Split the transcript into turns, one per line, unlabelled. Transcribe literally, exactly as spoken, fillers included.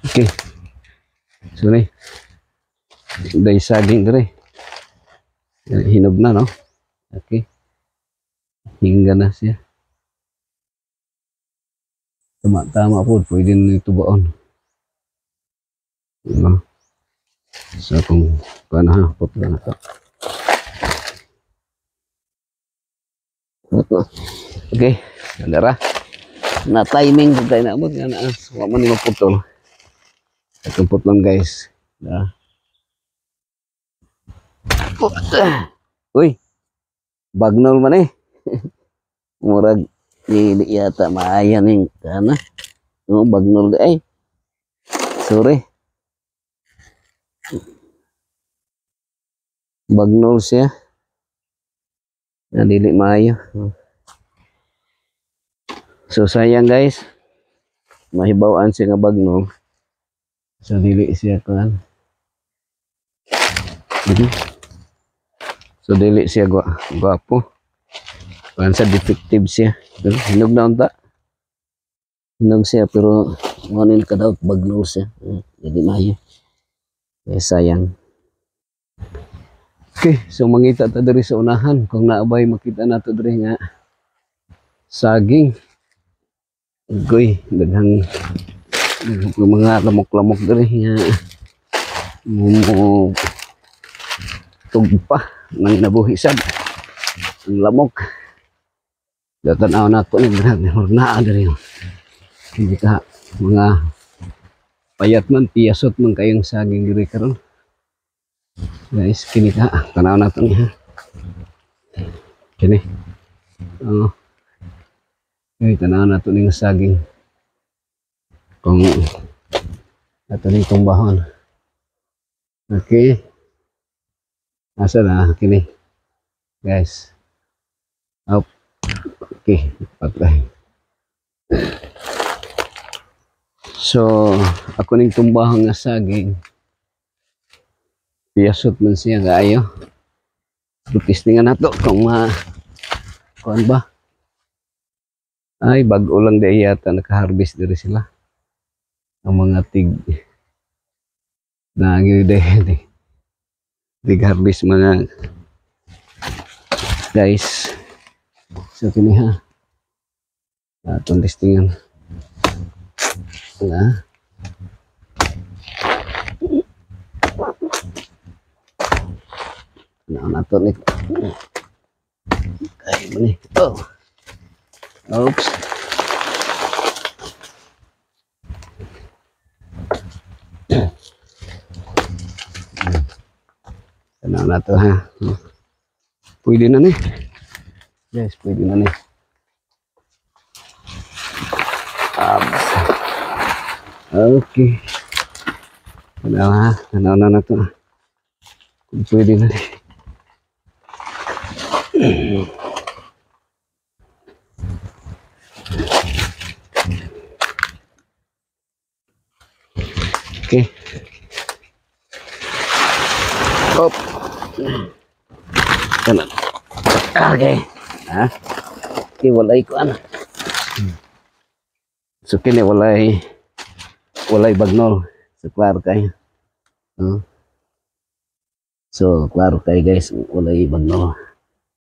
Okay. So ni. Day saging dire. Hinog na no. Okay. Hingga na siya. Tama-tama po, pwede na ito baon. Ano? So kung paano ha, putla na ito. Okay, saudara. Na timing kung tayo naabot nga na. Huwag man yung maputol. Itumpot lang guys. Na. Uy, bagnol man eh. Murag hindi yata maayan yung kana. No, bagnol di ay. Sorry. Bagnol siya. Dili maayo. So sayang guys. Mahibawaan siya nga bagnol. So dili siya kan. So dili siya gwapo. Kan sa defective siya. Pero hinog na unta. Hinog siya pero monin ka daw bagnol siya. Jadi maayo. Eh sayang. Okay, so mangita ta diri sa unahan kung naabay makita nato diri nga saging. Goy, daghang mga lamok-lamok diri nga mo tugpa nang nabuhi sad ang lamok. Datan-aw na ko ni grabe naa diri. Hindi ka mga payat man piyasot man kayong saging diri karon. Guys, kini ka tanaw na to niya. Kini. Oh. Ay, tanaw na to ning saging. Kung ato ning tumbahon. Okay. Asa na kini. Guys. Up. Okay, patay. So, ako ning tumbahon nga saging. Piyasot man siya kaayo. Testingan nato kung ma kuan ba. Ay bag-o lang di yata naka-harvest diri sila. Ang mga tig nagyo di. Tig harvest mga guys. So kini ha. Atong testingan. Na. Nah, nato ni ay mani oh oops nah nato ha pwede na ni guys pwede na ni okay nah ha nah na nato pwede na ni. Okay. Hop. Kanan. Okay. Ha? Okay, walay ko ano. So kini walay walay bagnol. So klaro kay. Uh. So klaro kay guys, walay bagnol.